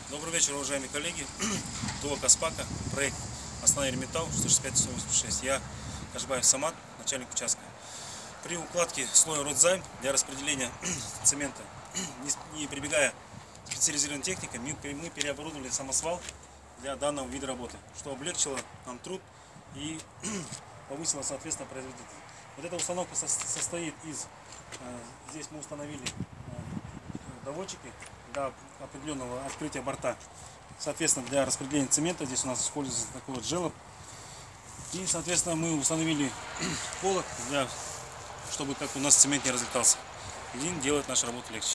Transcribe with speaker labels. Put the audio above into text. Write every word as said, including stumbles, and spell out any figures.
Speaker 1: Добрый вечер, уважаемые коллеги. ТО Каспака, проект Основной Эрмитал, сто шестьдесят пять сто восемьдесят шесть. Я, Кашбаев Самат, начальник участка. При укладке слоя Ротзайм для распределения цемента, не прибегая к специализированной технике, мы переоборудовали самосвал для данного вида работы, что облегчило нам труд и повысило, соответственно, производительность. Вот эта установка состоит из, здесь мы установили доводчики для определенного открытия борта, соответственно, для распределения цемента. Здесь у нас используется такой вот желоб. И, соответственно, мы установили полок, для, чтобы как у нас цемент не разлетался. И делает нашу работу легче.